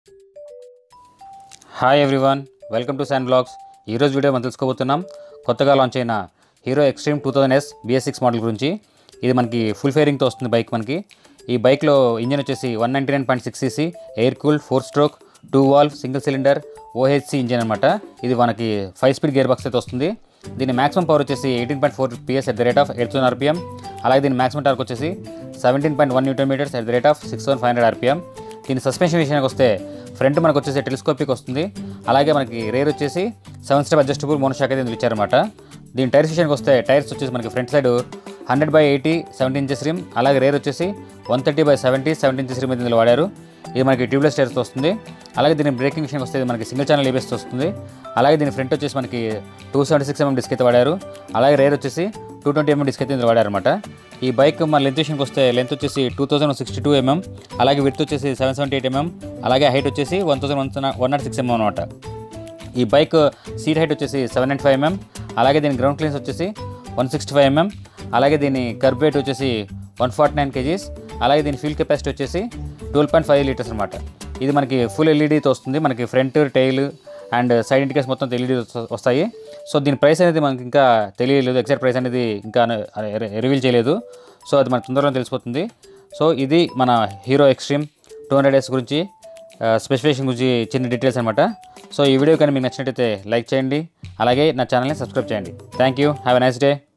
Hi everyone, welcome to San blogs. ఈరోజు video మనం తెలుసుకోబోతున్నాం కొత్తగా లాంచ్ అయిన hero extreme 2000S BS6 model గురించి. ఇది మనకి ఫుల్ ఫేరింగ్తో వస్తుంది బైక్. మనకి ఈ బైక్లో ఇంజన్ వచ్చేసి 199.6 cc air cooled 4 stroke 2 valve single cylinder OHC engine అనమాట. ఇది మనకి 5 స్పీడ్ గేర్ బాక్స్ అయితే వస్తుంది. దీని మాక్సిమం పవర్ వచ్చేసి 18.4 PS at the rate of 8000 RPM. అలాగే దీని మాక్సిమం టార్క్ వచ్చేసి 17.1 Nm at the rate of 6500 RPM. దీని సస్పెన్షన్ విషయానికి వస్తే ఫ్రంట్ మనకు వచ్చేసి టెలిస్కోపిక్ వస్తుంది. అలాగే మనకి రేర్ వచ్చేసి 7 స్టెప్ అడ్జస్టబుల్ మోనోషాక్ అయితే ఇందులో ఇచ్చారన్నమాట. దీని టైర్స్ విషయానికి వస్తే టైర్స్ వచ్చేసి మనకి ఫ్రంట్ సైడ్ 100/80 17 ఇంచెస్ రిమ్, అలాగే రేర్ వచ్చేసి 130/70 17 ఇంచెస్ రిమ్ ఇందులో వాడారు. ఇది మనకి ట్యూబ్లెస్ టైర్స్తో వస్తుంది. అలాగే దీని బ్రేకింగ్ విషయానికి వస్తే మనకి సింగిల్ ఛానల్ ABSతో వస్తుంది. అలాగే దీని ఫ్రంట్ వచ్చేసి మనకి 276 mm డిస్క్ అయితే వాడారు. అలాగే రేర్ వచ్చేసి 220 mm డిస్క్ అయితే ఇందులో వాడారు అనమాట. ఈ బైక్ మన లెంత్ విషయానికి వస్తే లెంత్ వచ్చేసి 2062 mm, అలాగే విడ్త్ వచ్చేసి 778 mm, అలాగే హైట్ వచ్చేసి 1106 mm అనమాట. ఈ బైక్ సీట్ హైట్ వచ్చేసి 795 mm, అలాగే దీని గ్రౌండ్ క్లియరెన్స్ వచ్చేసి 165 mm, అలాగే దీని కర్బ్ వెయిట్ వచ్చేసి 149 kgs, అలాగే దీని ఫ్యూల్ కెపాసిటీ వచ్చేసి 12.5 లీటర్స్ అనమాట. ఇది మనకి ఫుల్ ఎల్ఈడీతో వస్తుంది. మనకి front tail and side indicators మొత్తం ఎల్ఈడీ వస్తాయి. సో దీని ప్రైస్ అనేది మనకి ఇంకా తెలియలేదు, ఎగ్జాక్ట్ ప్రైస్ అనేది ఇంకా రివీల్ చేయలేదు. సో అది మనకు తొందరగా తెలిసిపోతుంది. సో ఇది మన హీరో ఎక్స్ట్రీమ్ 200S గురించి స్పెసిఫికేషన్ గురించి చిన్న డీటెయిల్స్ అనమాట. సో ఈ వీడియో కానీ మీకు నచ్చినట్టయితే లైక్ చేయండి, అలాగే నా ఛానల్ని సబ్స్క్రైబ్ చేయండి. Thank you, have a nice day.